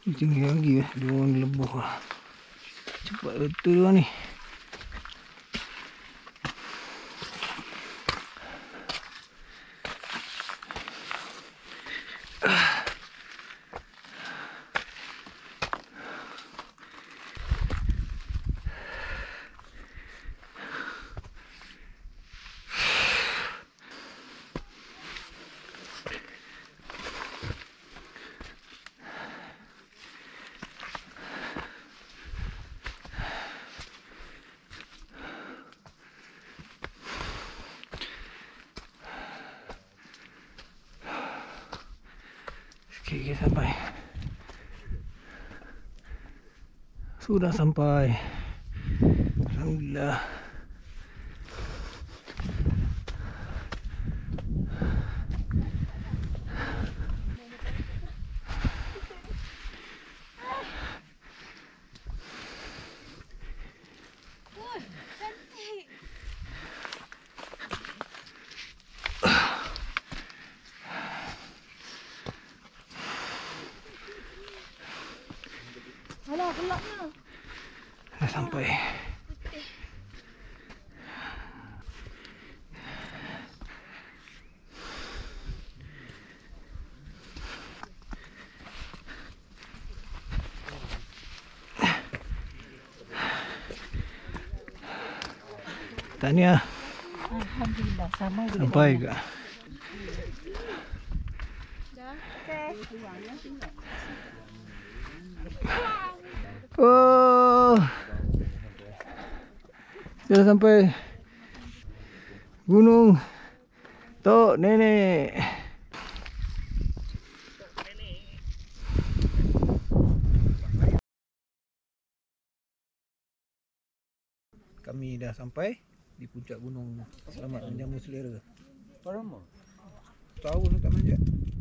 Tinggi lagi ya, 2 orang lebuh lah. Cepat betul lah ni. Sikit sampai. Sudah sampai. Alhamdulillah. Alah, gelapnya. Dah sampai. Tahniah. Alhamdulillah, sama juga. Sampai ke? Dah, okey. Oh, sudah sampai Gunung Tok Nenek. Kami dah sampai di puncak gunung. Selamat menjamu selera. Berapa lama? Tahu nak manjat.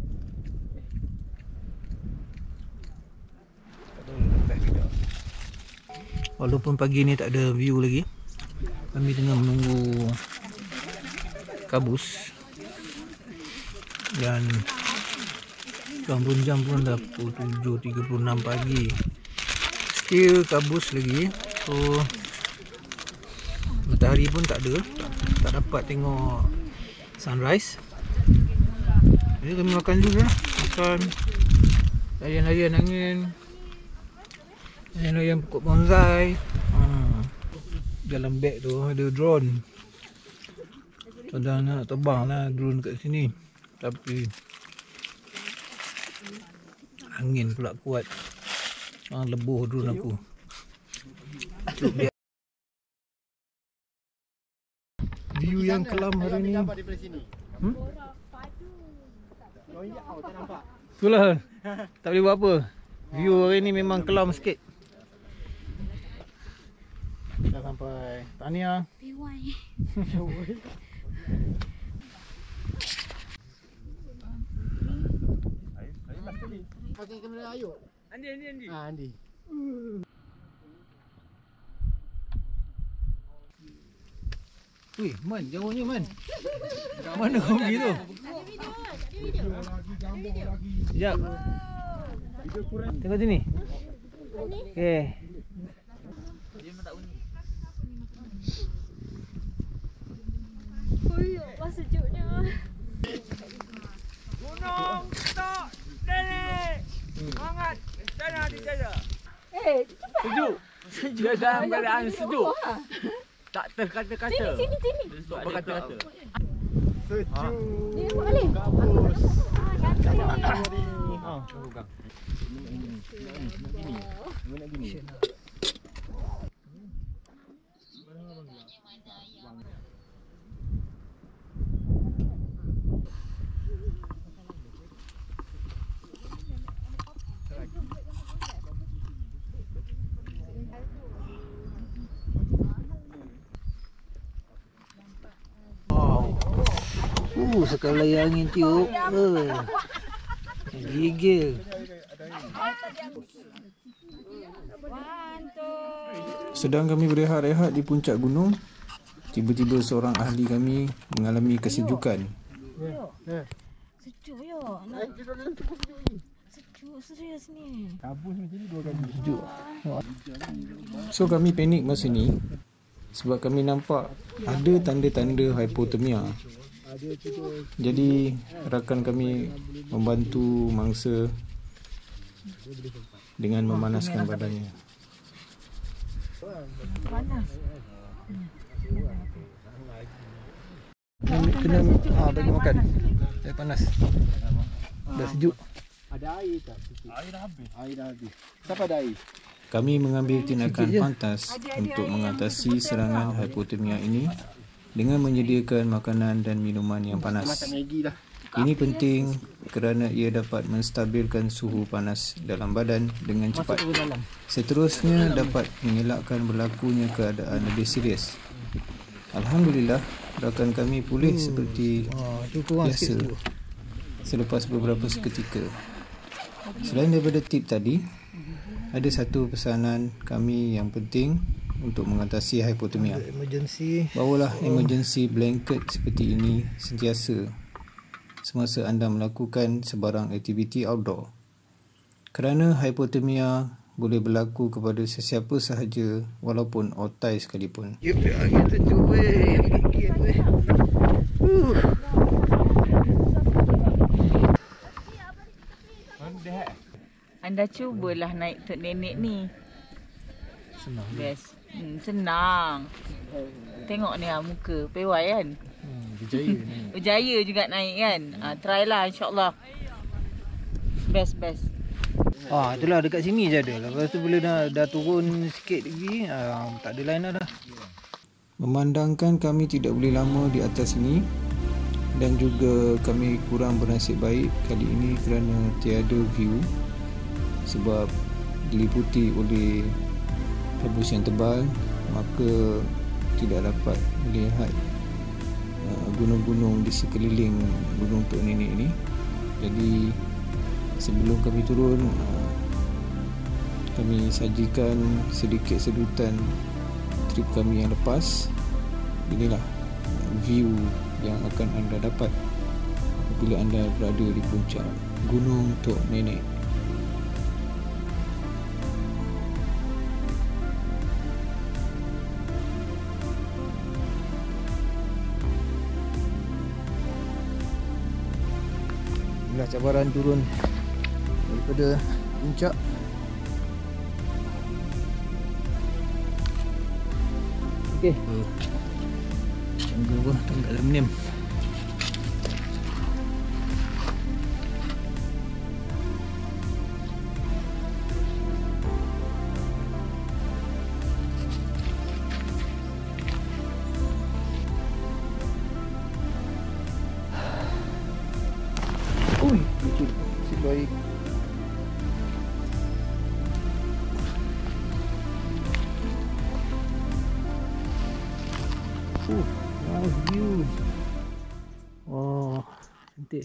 Tak tahu lepas kita. Walaupun pagi ni tak ada view lagi, kami tengah menunggu kabus. Dan jam pun dah pukul 7.36 pagi. Still kabus lagi. So matahari pun tak ada, tak dapat tengok sunrise. Jadi kami makan juga, makan harian-harian angin, harian-harian pokok bonsai. Dalam beg tu ada drone. Tuan-tuan nak terbang lah drone kat sini, tapi angin pula kuat. Lebuh drone aku. View yang kelam hari ni. Itulah, tak boleh buat apa. View hari ni memang kelam sikit. Dah sampai. Tahniah. Pakai kamera Ayu. Andi. Andi. Wih, Man, jauhnya Man. Kat mana kau pergi tu? Ada video. Sekejap. Tengok sini. Okey. Wah, sejuknya. Gunung Tok Nenek. Semangat sana dijaya. Sejuk. Dia dalam keadaan sejuk. Tak terkata-kata. Sini. Tak berkata-kata. Sejuk. Ni balik. Kabus. Sekali angin tiup. Gigil. Sedang kami berehat-rehat di puncak gunung, tiba-tiba seorang ahli kami mengalami kesejukan. Sejuk ya. Sejuk. serius ni. Kabus macam ni 2 kali. Sejuk. So kami panik masa ni sebab kami nampak ada tanda-tanda hipotermia. Jadi rakan kami membantu mangsa dengan memanaskan badannya. Panas. Kena bagi makan. Dah panas. Dah sejuk. Ada air tak? Air dah habis. Air dah habis. Siapa ada air? Kami mengambil tindakan pantas untuk mengatasi serangan hipotermia ini dengan menyediakan makanan dan minuman yang panas. Maggi dah. Ini penting kerana ia dapat menstabilkan suhu panas dalam badan dengan cepat. Seterusnya dapat mengelakkan berlakunya keadaan lebih serius. Alhamdulillah, rakan kami pulih seperti biasa selepas beberapa seketika. Selain daripada tip tadi, ada satu pesanan kami yang penting untuk mengatasi hipotermia. Bawalah emergency blanket seperti ini sentiasa semasa anda melakukan sebarang aktiviti outdoor. Kerana hipotermia boleh berlaku kepada sesiapa sahaja walaupun otai sekalipun. Kita cuba Anda cubalah naik tok nenek ni. Senang. Best. Senang. Tengok ni muka pewai kan. Berjaya ni. Berjaya juga naik kan. Try lah insyaAllah. Best. Itulah dekat sini je ada. Lepas tu bila dah turun sikit lagi, tak ada lain dah. Memandangkan kami tidak boleh lama di atas ini dan juga kami kurang bernasib baik kali ini kerana tiada view sebab diliputi oleh kabus yang tebal, maka tidak dapat melihat gunung-gunung di sekeliling Gunung Tok Nenek ini. Jadi sebelum kami turun, kami sajikan sedikit sedutan trip kami yang lepas. Inilah view yang akan anda dapat apabila anda berada di puncak Gunung Tok Nenek. Inilah cabaran turun daripada puncak. Okey. Tangga apa? Tangga aluminium. Itu si baik. Nice view. Oh, cantik.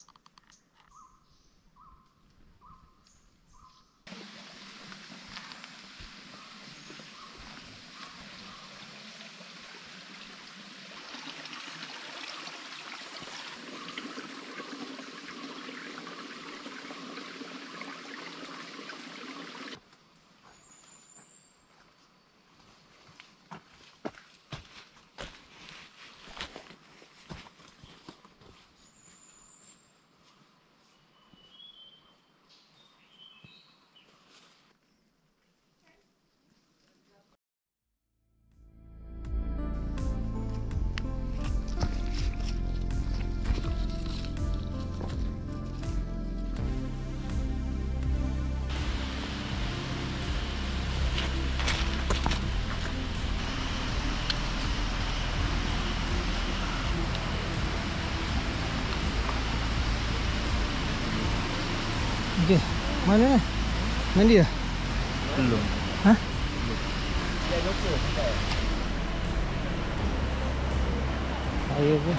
Okey, mana? Mandi dah? Belum. Hah? Saya pun.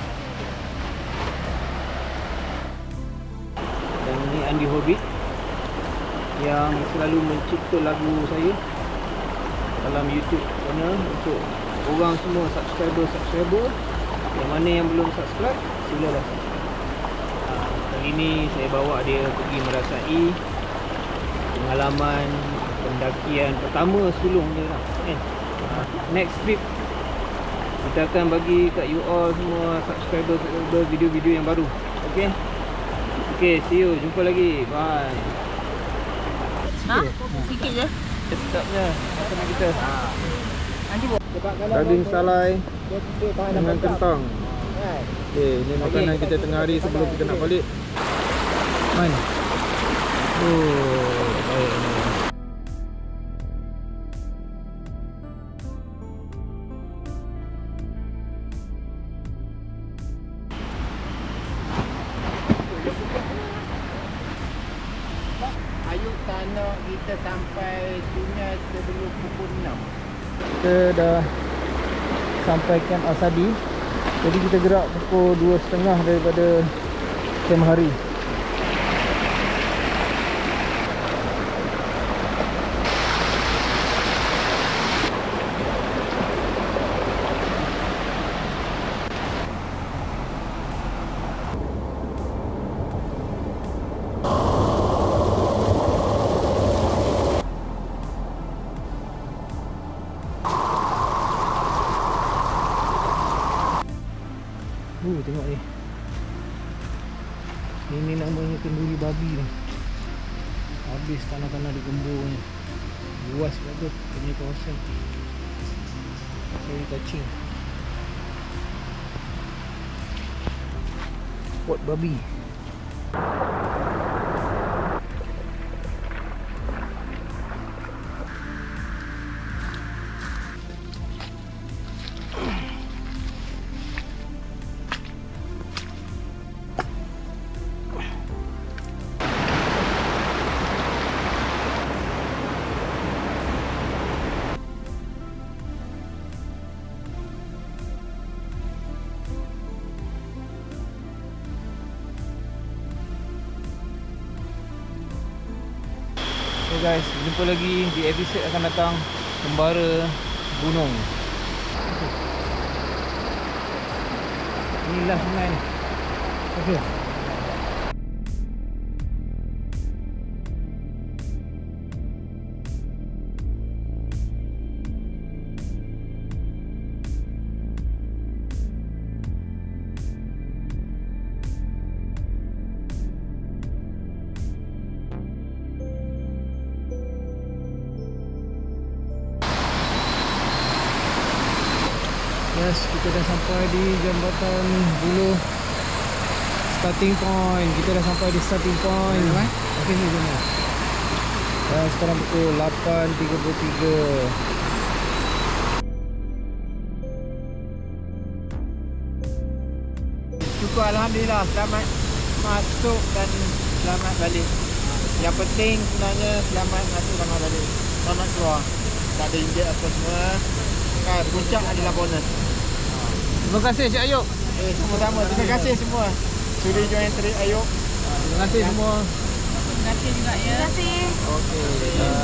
Dan ini Andy Hobbit yang selalu mencipta lagu saya dalam YouTube channel untuk orang semua subscriber yang mana yang belum subscribe, silalah. Kali ini saya bawa dia pergi merasai pengalaman pendakian pertama sulung je lah kan. Next trip kita akan bagi kat you all semua subscriber video-video yang baru. Okay? Okay, see you. Jumpa lagi. Bye. Ha? Sikit je. Sedapnya makanan kita. Nanti buat. Daging salai dengan kentang. Okay, ini makanan kita tengah hari sebelum kita nak balik. Man. Oh, baik ni. Ayub tak nak kita sampai Tunyas sebelum pukul 6. Kita dah sampai Camp Asadi. Jadi kita gerak pukul 2.30 daripada camp hari. Tengok ni. Ini namanya kenduri babi ni. Habis tanah-tanah digembur ni. Luas bagus punya kawasan. Very touching. Pot babi. So guys, jumpa lagi di episod akan datang. Sembara gunung. Inilah sungai ni. Okay. Yes, kita dah sampai di jambatan Buluh starting point. Kita dah sampai di starting point. Okey, ni semua. Dan sekarang pukul 8.33. Syukur Alhamdulillah selamat masuk dan selamat balik. Yang penting sebenarnya selamat masuk, selamat balik. Selamat keluar. Tak ada injek apa semua. Kan puncak adalah bonus. Terima kasih Cik Ayub. Sama-sama. Terima kasih semua sudah join trip Ayub. Terima kasih semua. Terima kasih juga ya. Terima kasih. Okey.